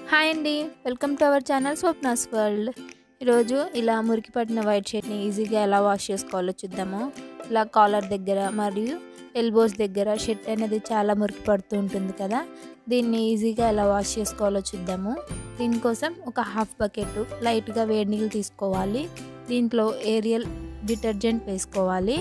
Hi అండి. Welcome to our channel Swapna's world. ఈరోజు ఇలా మురికి పట్టిన వైట్ షర్ట్ని ఈజీగా ఎలా వాష్ చేసుకోవాలో చూద్దాము. ఇలా కాలర్ దగ్గర మరియు ఎల్బోస్ దగ్గర షర్ట్ అనేది చాలా మురికి పడుతూ ఉంటుంది కదా, దీన్ని ఈజీగా ఎలా వాష్ చేసుకోవాలో చూద్దాము. దీనికోసం ఒక హాఫ్ బకెట్ లైట్గా వేడి నీళ్ళు తీసుకోవాలి. దీంట్లో ఏరియల్ డిటర్జెంట్ వేసుకోవాలి.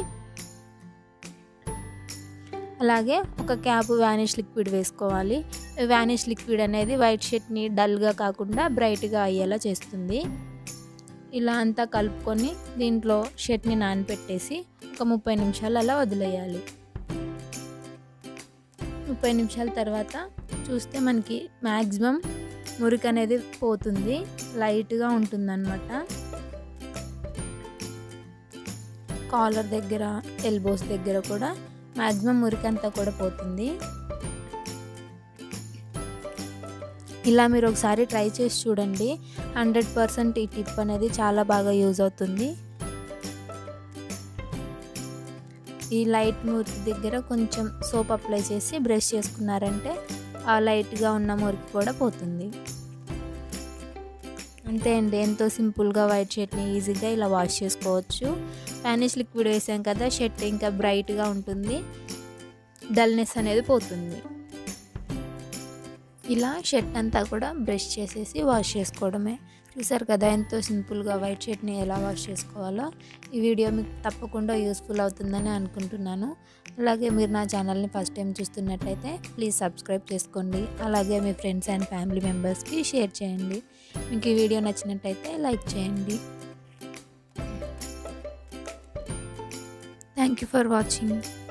అలాగే ఒక క్యాప్ వానిష్ లిక్విడ్ వేసుకోవాలి. వానిష్ లిక్విడ్ అనేది వైట్ షర్ట్ని డల్గా కాకుండా బ్రైట్గా అయ్యేలా చేస్తుంది. ఇలా అంతా కలుపుకొని దీంట్లో షర్ట్ని నానబెట్టేసి ఒక 30 నిమిషాలు అలా వదిలేయాలి. 30 నిమిషాల తర్వాత చూస్తే మనకి మ్యాక్సిమం మురికి అనేది పోతుంది, లైట్గా ఉంటుందన్నమాట. కాలర్ దగ్గర ఎల్బోస్ దగ్గర కూడా మ్యాక్సిమం మురికంతా కూడా పోతుంది. ఇలా మీరు ఒకసారి ట్రై చేసి చూడండి. 100% ఈ టిప్ అనేది చాలా బాగా యూజ్ అవుతుంది. ఈ లైట్ మురికి దగ్గర కొంచెం సోప్ అప్లై చేసి బ్రష్ చేసుకున్నారంటే ఆ లైట్గా ఉన్న మురికి కూడా పోతుంది. అంతే అండి, ఎంతో సింపుల్గా వైట్ షర్ట్ని ఈజీగా ఇలా వాష్ చేసుకోవచ్చు. వానిష్ లిక్విడ్ వేసాం కదా, షర్ట్ ఇంకా బ్రైట్గా ఉంటుంది, డల్నెస్ అనేది పోతుంది. ఇలా షర్ట్ అంతా కూడా బ్రష్ చేసేసి వాష్ చేసుకోవడమే. చూసారు కదా ఎంతో సింపుల్గా వైట్ షర్ట్ని ఎలా వాష్ చేసుకోవాలో. ఈ వీడియో మీకు తప్పకుండా యూస్ఫుల్ అవుతుందని అనుకుంటున్నాను. అలాగే మీరు నా ఛానల్ని ఫస్ట్ టైం చూస్తున్నట్టయితే ప్లీజ్ సబ్స్క్రైబ్ చేసుకోండి. అలాగే మీ ఫ్రెండ్స్ అండ్ ఫ్యామిలీ మెంబర్స్కి షేర్ చేయండి. మీకు ఈ వీడియో నచ్చినట్టయితే లైక్ చేయండి. Thank you for watching.